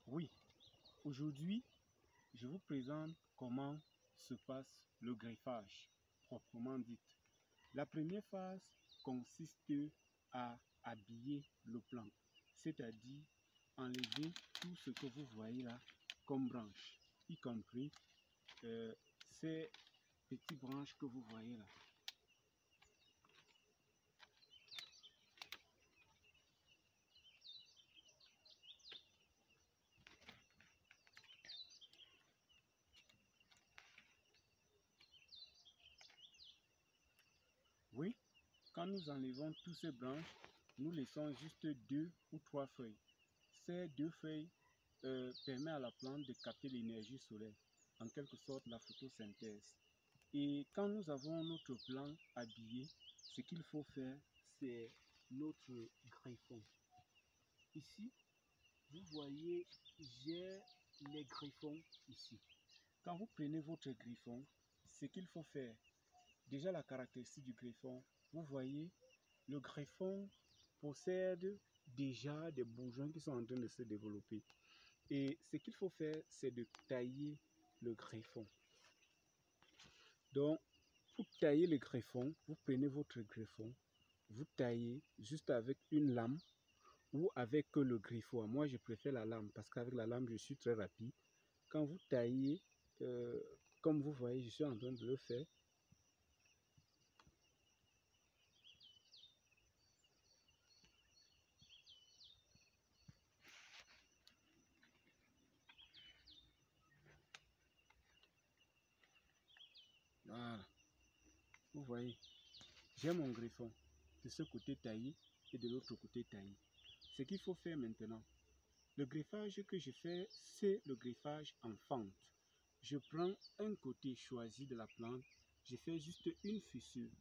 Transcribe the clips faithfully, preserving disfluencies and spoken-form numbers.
Oui, aujourd'hui, je vous présente comment se passe le greffage, proprement dit. La première phase consiste à habiller le plan, c'est-à-dire enlever tout ce que vous voyez là comme branches, y compris euh, ces petites branches que vous voyez là. Oui, quand nous enlevons toutes ces branches, nous laissons juste deux ou trois feuilles. Ces deux feuilles euh, permettent à la plante de capter l'énergie solaire, en quelque sorte la photosynthèse. Et quand nous avons notre plant habillé, ce qu'il faut faire, c'est notre greffon. Ici, vous voyez, j'ai les greffons ici. Quand vous prenez votre greffon, ce qu'il faut faire, déjà la caractéristique du greffon, vous voyez, le greffon possède déjà des bourgeons qui sont en train de se développer. Et ce qu'il faut faire, c'est de tailler le greffon. Donc, pour tailler le greffon, vous prenez votre greffon, vous taillez juste avec une lame ou avec le griffoir. Moi, je préfère la lame parce qu'avec la lame, je suis très rapide. Quand vous taillez, euh, comme vous voyez, je suis en train de le faire. Voilà. Vous voyez, j'ai mon greffon de ce côté taillé et de l'autre côté taillé. Ce qu'il faut faire maintenant, le greffage que je fais, c'est le greffage en fente. Je prends un côté choisi de la plante, je fais juste une fissure.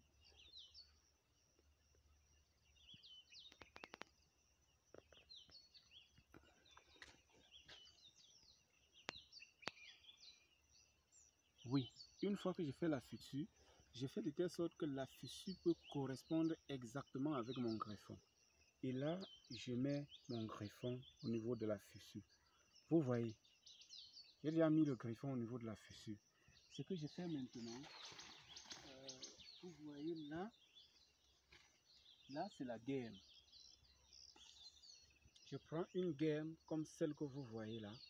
Oui, une fois que je fais la fissure, je fais de telle sorte que la fissure peut correspondre exactement avec mon greffon. Et là, je mets mon greffon au niveau de la fissure. Vous voyez, j'ai déjà mis le greffon au niveau de la fissure. Ce que je fais maintenant, euh, vous voyez là, là c'est la gaine. Je prends une gaine comme celle que vous voyez là.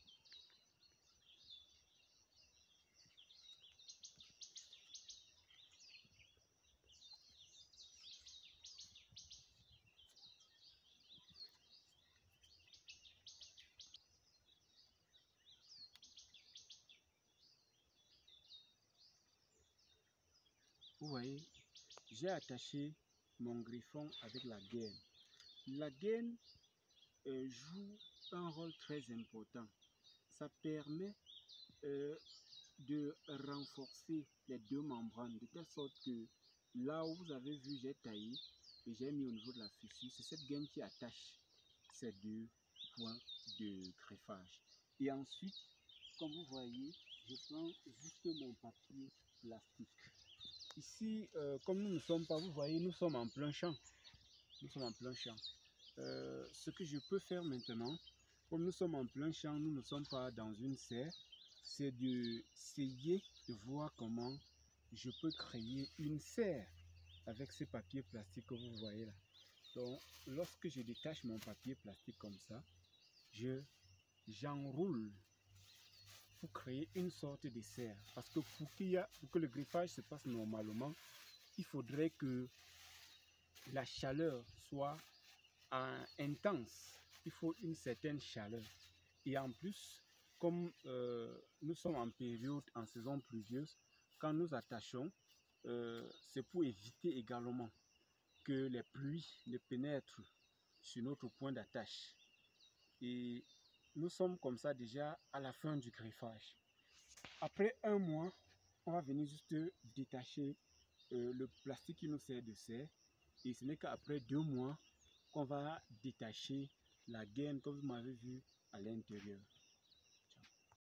Vous voyez, j'ai attaché mon greffon avec la gaine. La gaine euh, joue un rôle très important. Ça permet euh, de renforcer les deux membranes de telle sorte que là où vous avez vu, j'ai taillé et j'ai mis au niveau de la fissure, c'est cette gaine qui attache ces deux points de greffage. Et ensuite, comme vous voyez, je prends juste mon papier plastique. Ici, euh, comme nous ne sommes pas, vous voyez, nous sommes en plein champ. Nous sommes en plein champ. Euh, ce que je peux faire maintenant, comme nous sommes en plein champ, nous ne sommes pas dans une serre, c'est d'essayer de voir comment je peux créer une serre avec ces papiers plastiques que vous voyez là. Donc, lorsque je détache mon papier plastique comme ça, je j'enroule pour créer une sorte de serre. Parce que pour, qu'il y a, pour que le greffage se passe normalement, il faudrait que la chaleur soit euh, intense. Il faut une certaine chaleur. Et en plus, comme euh, nous sommes en période, en saison pluvieuse, quand nous attachons, euh, c'est pour éviter également que les pluies ne pénètrent sur notre point d'attache. Et nous sommes comme ça déjà à la fin du greffage. Après un mois, on va venir juste détacher euh, le plastique qui nous sert de serre. Et ce n'est qu'après deux mois qu'on va détacher la gaine, comme vous m'avez vu, à l'intérieur.